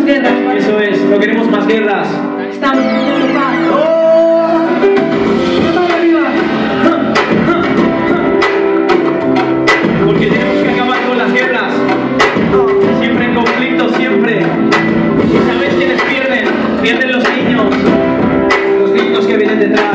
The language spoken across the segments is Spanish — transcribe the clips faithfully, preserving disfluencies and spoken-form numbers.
guerras. Eso es, no queremos más guerras. Estamos pidiendo paz. ¡Oh! ¡Mano arriba! Porque tenemos que acabar con las guerras. Siempre en conflicto, siempre. ¿Y sabes quiénes pierden? Pierden los niños. Los niños que vienen detrás.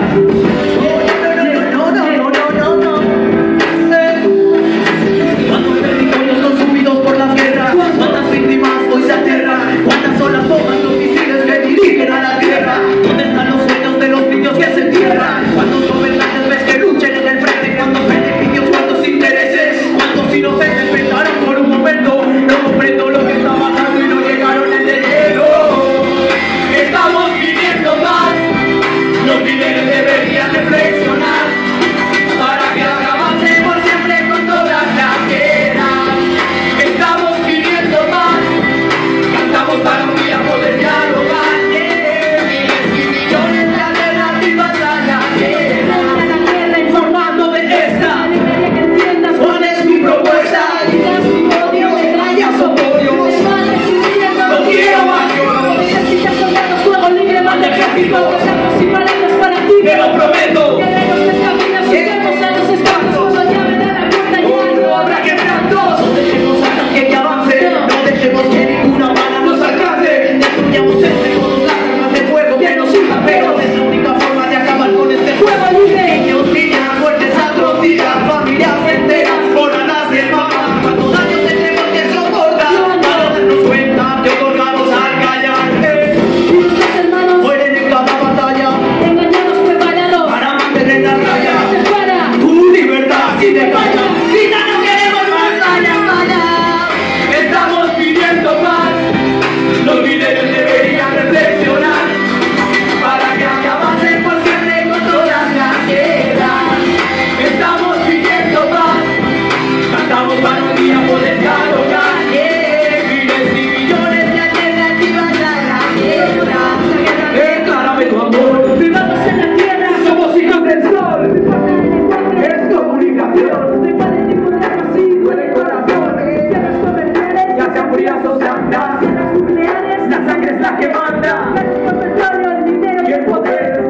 ¿Cuántos territorios son sumidos por las guerras? ¿Cuántas víctimas hoy se aterran? ¿Cuántas son las bombas, los misiles que dirigen a la tierra? ¿Dónde están los sueños de los niños que se entierran? ¿Cuántos gobernantes ves que luchan en el frente? ¿Cuántos beneficios, cuántos intereses? ¿Cuántos inocentes pensaron por un momento? No comprendo lo que está pasando y no llegaron en el cielo. Estamos pidiendo más. Los líderes deberían reflexionar para que acabase por siempre con todas las guerras. Estamos pidiendo más. Cantamos para un día poder dialogar. Yeah. Miles y millones de alternativas a la guerra. Informando de esta. ¿Cuál es mi propuesta? Odio, metrallas o podios. No quiero más. Te lo prometo. No habrá quebrantos. No dejemos ataque que avance. No dejemos que ninguna bala nos alcance. Destruyamos entre todos las armas de fuego que nos usan, pero es la única forma de acabar con este juego libre. Niños, niñas, muertes, atrocidades, familias enteras, jornadas de paz. ¿Cuántos años tenemos que soportar para darnos cuenta que otorgamos al callar? Y nuestros hermanos Mueren en cada batalla engañados, preparados. para mantener la raya. Se para. Tu libertad si te falla. Grita, no queremos más falla, falla. Estamos pidiendo más. Los líderes deberían reflexionar para que acabasen por siempre con todas las guerras. Estamos pidiendo más. Cantamos para un día poder dialogar. Yeah. Miles y millones de alternativas a la guerra. Declárame tu amor. Vivamos en la tierra. Somos hijos del sol. Es comunicación. Duele el corazón. Ya sean frías o santas, la sangre es la que manda. Y el poder.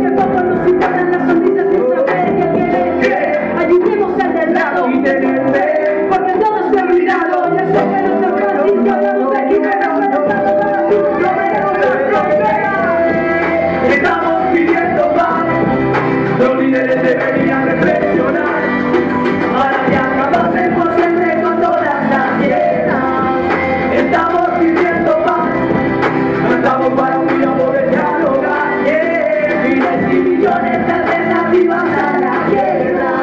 Ayudemos al del lado, Y tenerte. porque todo está olvidado. Ya sé que no te fácil, yo no sé quién me Estamos pidiendo paz. Los líderes deberían reflexionar para que acabasen por siempre con todas las guerras. Estamos pidiendo paz. Cantamos para un día poder dialogar. Yeah. Miles y millones de alternativas a la guerra.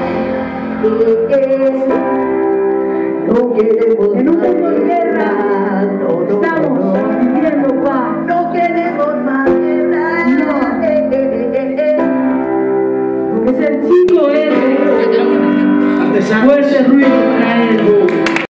No queremos En un más mundo de guerra, No, no, estamos no. viviendo paz. No queremos más guerra. No. Eh, eh, eh, eh, eh. Es el chico R. Artesanos. Fuerte ruido para él.